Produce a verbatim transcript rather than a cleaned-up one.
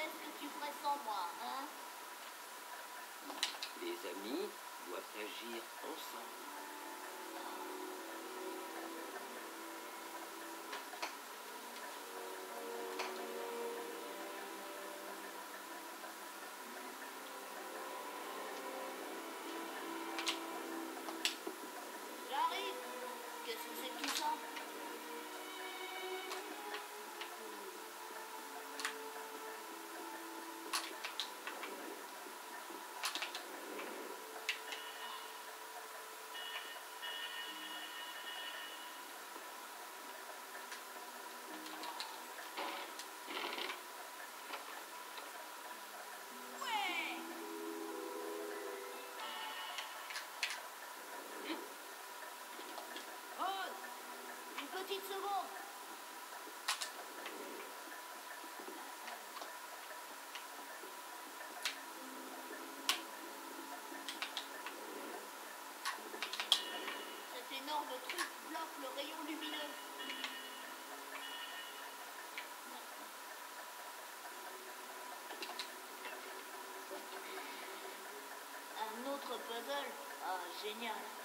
qu'est-ce que tu ferais sans moi, hein? Les amis doivent agir ensemble. J'arrive. Qu'est-ce que c'est que tout ça? Petite seconde. Cet énorme truc bloque le rayon lumineux. Un autre puzzle. Ah, génial.